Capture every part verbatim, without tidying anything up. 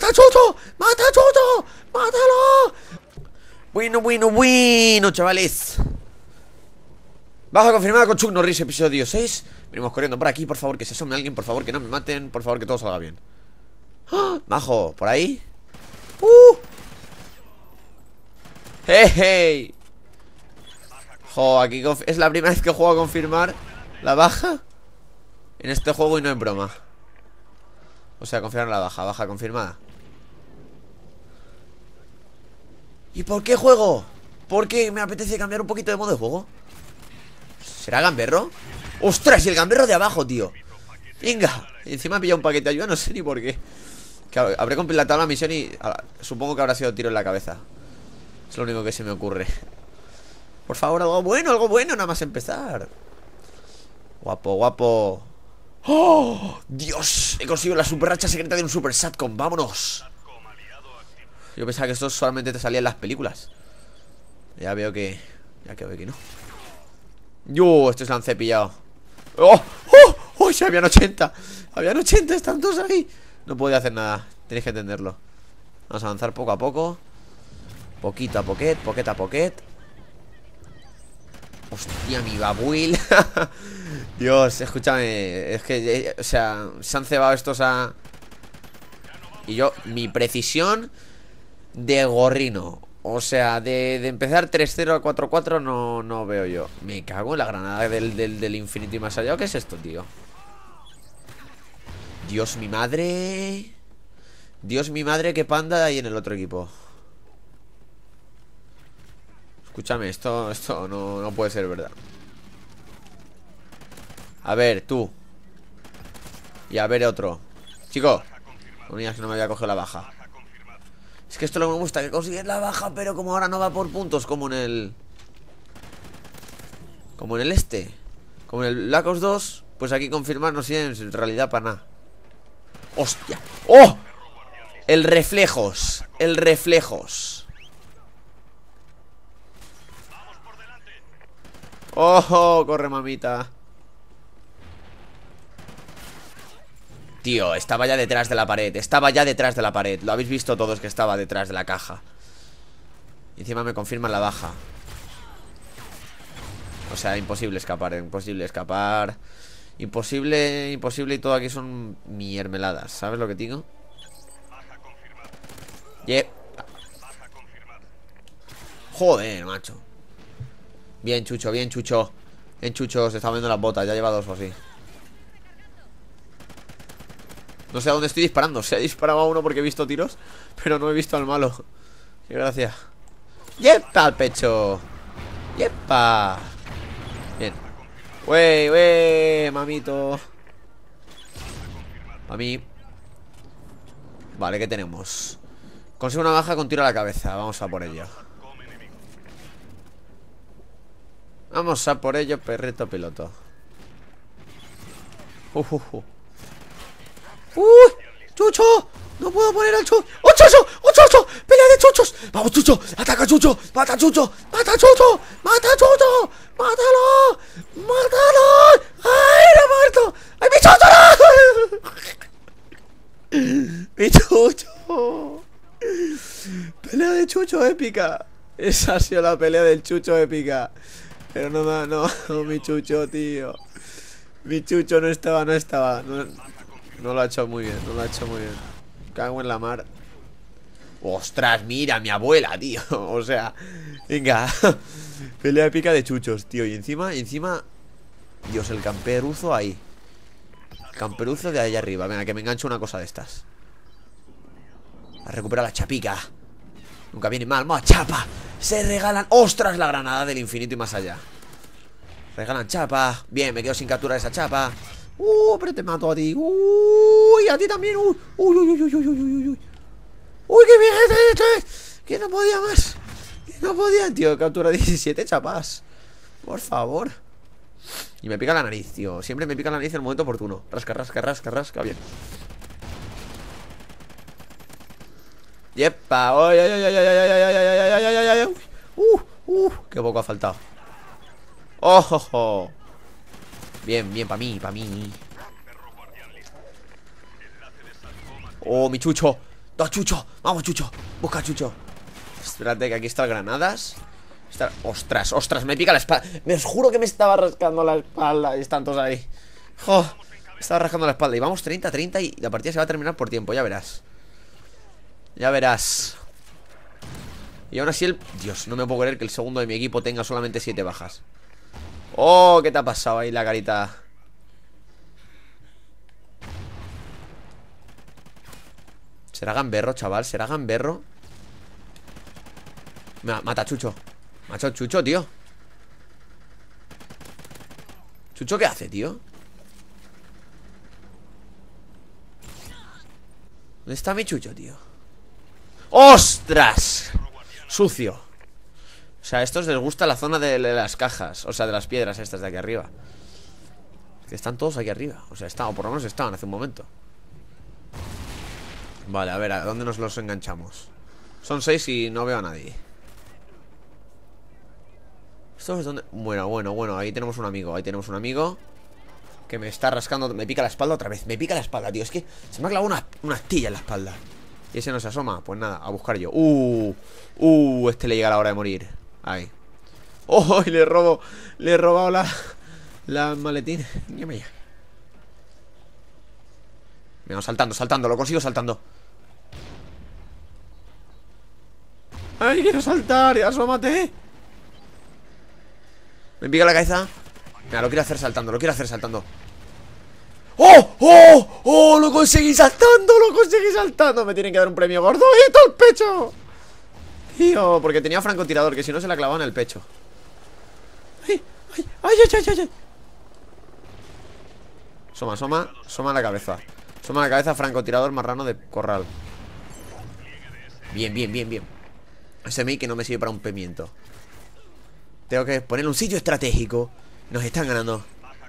¡Mata a Chucho! ¡Mata a Chucho! ¡Mátalo! Bueno, bueno, bueno, chavales. Baja confirmada con Chuck Norris, episodio seis. Venimos corriendo por aquí, por favor, que se asome alguien. Por favor, que no me maten, por favor, que todo salga bien. ¡Ah! Majo, ¿por ahí? ¡Uh! ¡Hey, hey! Jo, aquí es la primera vez que juego a confirmar la baja en este juego y no es broma. O sea, confirmar la baja, baja confirmada. ¿Y por qué juego? Porque me apetece cambiar un poquito de modo de juego. ¿Será gamberro? ¡Ostras! Y el gamberro de abajo, tío. Venga, encima he pillado un paquete de ayuda, no sé ni por qué. Claro, habré completado la misión y a, supongo que habrá sido tiro en la cabeza. Es lo único que se me ocurre. Por favor, algo bueno, algo bueno, nada más empezar. Guapo, guapo. ¡Oh! ¡Dios! He conseguido la super racha secreta de un super satcom. ¡Vámonos! Yo pensaba que esto solamente te salía en las películas. Ya veo que... Ya que veo que no. ¡Yo! Estos la han cepillado. ¡Oh! ¡Oh! ¡Oh! ¡Ya habían ochenta! Habían ochenta, están todos ahí. No podía hacer nada, tenéis que entenderlo. Vamos a avanzar poco a poco. Poquito a poquet, poquet a poquet. Hostia, mi babuil. Dios, escúchame. Es que, eh, o sea, se han cebado estos a... Y yo, mi precisión de gorrino. O sea, de, de empezar tres cero a cuatro cuatro no, no veo yo. Me cago en la granada del, del, del infinito y más allá. ¿Qué es esto, tío? Dios, mi madre. Dios, mi madre, qué panda hay en el otro equipo. Escúchame, esto, esto no, no puede ser verdad. A ver, tú. Y a ver otro. Chico, no digas que no me había cogido la baja. Es que esto es lo que me gusta, que consigues la baja, pero como ahora no va por puntos, como en el... Como en el este. Como en el Black Ops dos. Pues aquí confirmar no sirve en realidad para nada. ¡Hostia! ¡Oh! El reflejos. El reflejos. ¡Oh! Corre, mamita. Tío, estaba ya detrás de la pared. Estaba ya detrás de la pared. Lo habéis visto todos que estaba detrás de la caja. Y encima me confirman la baja. O sea, imposible escapar, imposible escapar. Imposible, imposible y todo aquí son miermeladas. ¿Sabes lo que digo? Yep. Joder, macho. Bien, Chucho, bien, Chucho. Bien, Chucho, se está viendo las botas. Ya lleva dos o así. No sé a dónde estoy disparando. Se ha disparado a uno porque he visto tiros, pero no he visto al malo. Qué gracia. ¡Yepa! Al pecho. ¡Yepa! Bien. ¡Wey, wey! Mamito. A mí. Vale, ¿qué tenemos? Consigo una baja con tiro a la cabeza. Vamos a por ello. Vamos a por ello, perrito piloto. Uh, uh, uh. ¡Uy! ¡Chucho! ¡No puedo poner al Chucho! ¡Oh, Chucho! ¡Oh, Chucho! ¡Pelea de Chuchos! ¡Vamos, Chucho! ¡Ataca, Chucho! ¡Mata a Chucho! ¡Mata a Chucho! ¡Mata a Chucho! ¡Mátalo! ¡Mátalo! ¡Ay, no ha muerto! ¡Ay, mi Chucho! ¡No! ¡Mi Chucho! Pelea de Chucho épica. Esa ha sido la pelea del Chucho épica. Pero no, no, no, no, mi Chucho, tío. Mi Chucho no estaba, no estaba. No, no lo ha hecho muy bien, no lo ha hecho muy bien. Cago en la mar. Ostras, mira, mi abuela, tío. O sea, venga. Pelea épica de chuchos, tío. Y encima, encima. Dios, el camperuzo ahí. El camperuzo de ahí arriba. Venga, que me engancho una cosa de estas. A recuperar la chapica. Nunca viene mal, más chapa. Se regalan, ostras, la granada del infinito y más allá. Regalan chapa. Bien, me quedo sin capturar esa chapa. Uh, pero te mato a ti. Uy, a ti también. Uy, uy, uy, uy, uy, uy, uy, uy. Uy, qué bien esto es. Que no podía más. Que no podía, tío. Captura diecisiete chapas. Por favor. Y me pica la nariz, tío. Siempre me pica la nariz en el momento oportuno. Rasca, rasca, rasca, rasca. Bien. Yepa. Uy, uy, uy, uy, uy, uy, uy, uy, uy, uy. Uh, uh, qué poco ha faltado. Oh, oh, oh. Bien, bien, para mí, para mí. Oh, mi Chucho. ¡No, Chucho! ¡Vamos, Chucho! Busca a Chucho. Espérate, que aquí está el granadas. Está... ¡Ostras, ostras! Me pica la espalda. Me os juro que me estaba rascando la espalda. Y están todos ahí. ¡Jo! Me estaba rascando la espalda. Y vamos treinta a treinta y la partida se va a terminar por tiempo. Ya verás. Ya verás. Y aún así el... Dios, no me puedo creer que el segundo de mi equipo tenga solamente siete bajas. ¡Oh! ¿Qué te ha pasado ahí la carita? ¿Será gamberro, chaval? ¿Será gamberro? Mata a Chucho. Macho, Chucho, tío. ¿Chucho qué hace, tío? ¿Dónde está mi Chucho, tío? ¡Ostras! Sucio. O sea, a estos les gusta la zona de las cajas. O sea, de las piedras estas de aquí arriba. Que están todos aquí arriba. O sea, están, o por lo menos estaban hace un momento. Vale, a ver, ¿a dónde nos los enganchamos? Son seis y no veo a nadie. ¿Esto es donde? Bueno, bueno, bueno, ahí tenemos un amigo. Ahí tenemos un amigo que me está rascando. Me pica la espalda otra vez. Me pica la espalda, tío. Es que se me ha clavado una, una astilla en la espalda. Y ese no se asoma. Pues nada, a buscar yo. Uh, uh, este le llega la hora de morir. Ahí. Oh, y le robo. Le he robado la, la maletín. Venga, saltando, saltando. Lo consigo saltando. ¡Ay, quiero saltar! ¡Asómate! Me pica la cabeza. Mira, lo quiero hacer saltando, lo quiero hacer saltando. ¡Oh! ¡Oh! ¡Oh! ¡Lo conseguí saltando! ¡Lo conseguí saltando! Me tienen que dar un premio gordo. ¡Y todo el pecho! Tío, porque tenía francotirador, que si no se la clavaba en el pecho. ¡Ay! ¡Ay! ¡Ay! ¡Ay! ¡Ay! ¡Ay! Soma, soma, soma la cabeza. Soma la cabeza, francotirador marrano de corral. Bien, bien, bien, bien. Ese mei que no me sirve para un pimiento. Tengo que poner un sitio estratégico. Nos están ganando.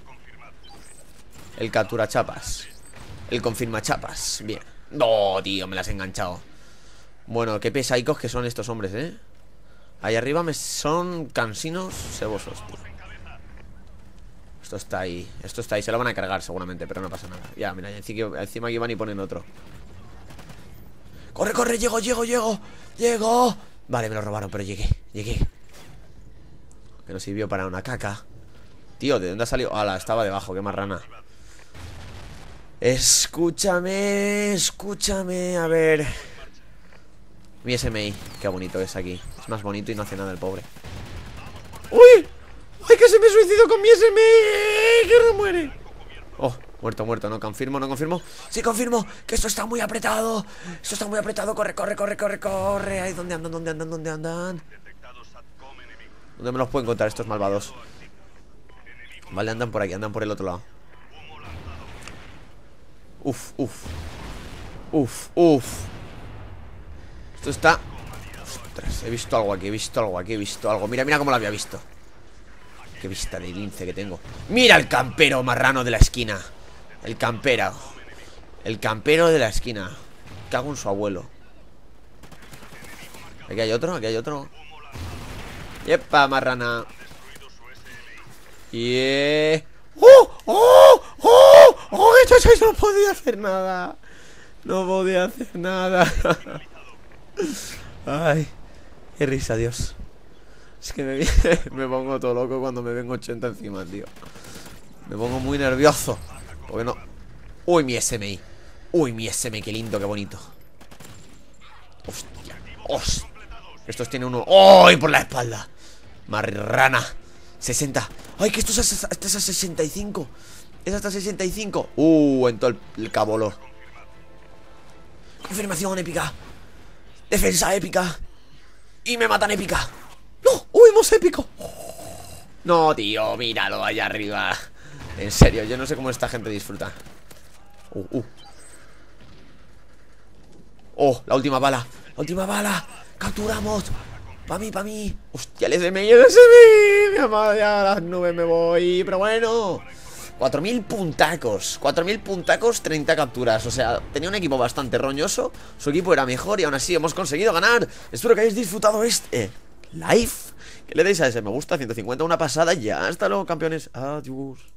El captura chapas. El confirma chapas. Bien. No, tío, me las he enganchado. Bueno, qué pesaicos que son estos hombres, ¿eh? Ahí arriba me son cansinos cebosos, tío. Esto está ahí. Esto está ahí. Se lo van a cargar seguramente, pero no pasa nada. Ya, mira, encima, encima aquí van y ponen otro. ¡Corre, corre! ¡Llego, llego, llego! ¡Llego! Vale, me lo robaron, pero llegué. Llegué. Que no sirvió para una caca. Tío, ¿de dónde ha salido? ¡Hala! Estaba debajo, qué marrana. Escúchame, escúchame. A ver. Mi S M I, qué bonito es aquí. Es más bonito y no hace nada el pobre. ¡Uy! ¡Ay, que se me suicidó con mi S M I! ¡Que no muere! Oh, muerto, muerto, no confirmo, no confirmo. Sí, confirmo, que esto está muy apretado. Esto está muy apretado, corre, corre, corre, corre, corre. Ay, ¿dónde andan, dónde andan, dónde andan? ¿Dónde me los pueden contar estos malvados? Vale, andan por aquí, andan por el otro lado. Uf, uf. Uf, uf. Esto está... Ostras, he visto algo aquí, he visto algo aquí, he visto algo. Mira, mira cómo lo había visto. Qué vista de lince que tengo. ¡Mira el campero marrano de la esquina! El campero. El campero de la esquina. Cago en su abuelo. Aquí hay otro, aquí hay otro. ¡Yepa, marrana! ¡Yeah! ¡Oh! ¡Oh! ¡Oh! ¡Oh! ¡Eso no podía hacer nada! No podía hacer nada. Ay, qué risa, Dios. Es que me, me pongo todo loco cuando me ven ochenta encima, tío. Me pongo muy nervioso. Porque no... Uy, mi S M I. Uy, mi S M I, qué lindo, qué bonito. Hostia, hostia. Estos tienen uno... ¡Uy, por la espalda! Marrana. sesenta. ¡Ay, que esto es hasta, hasta sesenta y cinco! Es hasta sesenta y cinco. Uh, en todo el, el cabolo. Confirmación épica. Defensa épica. Y me matan épica. ¡No! ¡Huimos épico! No, tío, míralo allá arriba. En serio, yo no sé cómo esta gente disfruta. Uh, uh. Oh, la última bala. La última bala. Capturamos. Pa' mí, pa' mí. Hostia, el S M I, el S M I. Mi madre, a las nubes me voy. Pero bueno. cuatro mil puntacos. cuatro mil puntacos, treinta capturas. O sea, tenía un equipo bastante roñoso. Su equipo era mejor y aún así hemos conseguido ganar. Espero que hayáis disfrutado este live. Que le deis a ese me gusta, ciento cincuenta, una pasada. Ya, hasta luego, campeones. Adiós.